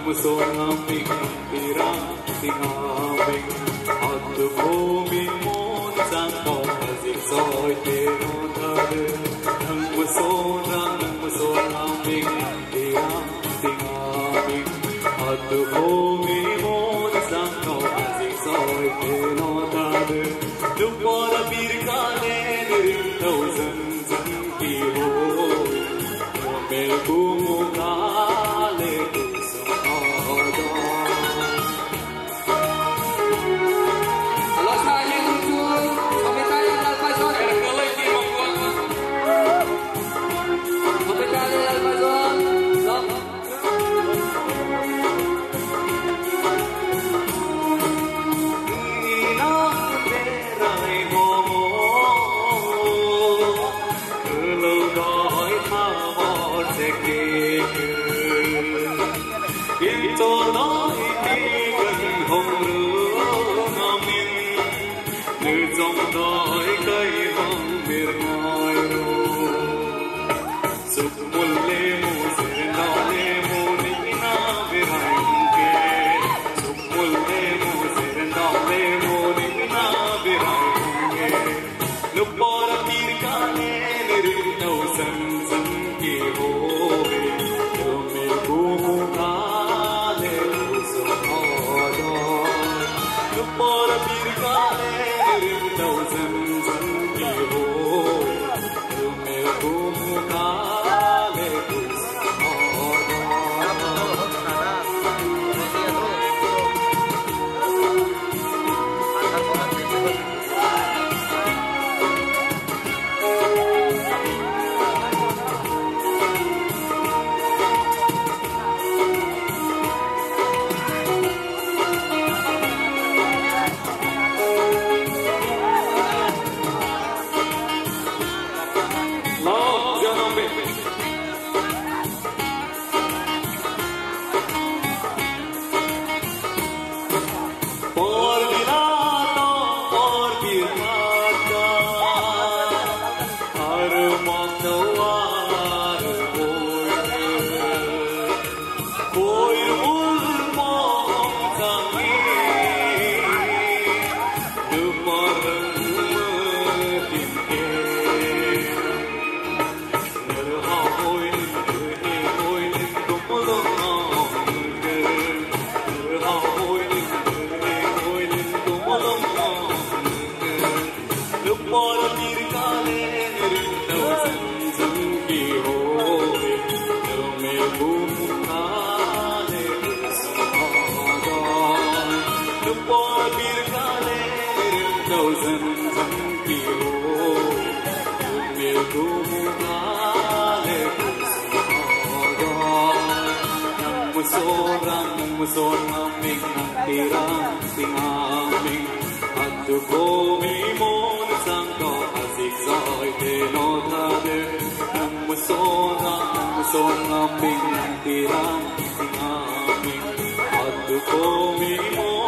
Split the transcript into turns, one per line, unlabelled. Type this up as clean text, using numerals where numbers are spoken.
son aming tirang tingaming at bumi mon sang ko asik soi teno thade nang son aming tirang tingaming at bumi mon sang ko asik soi teno thade lupora bir kale nirin thousand ki ho mel kumu kale
son aming tirang tingaming at bumi mon sang ko asik soi teno thade son aming tirang tingaming at bumi mon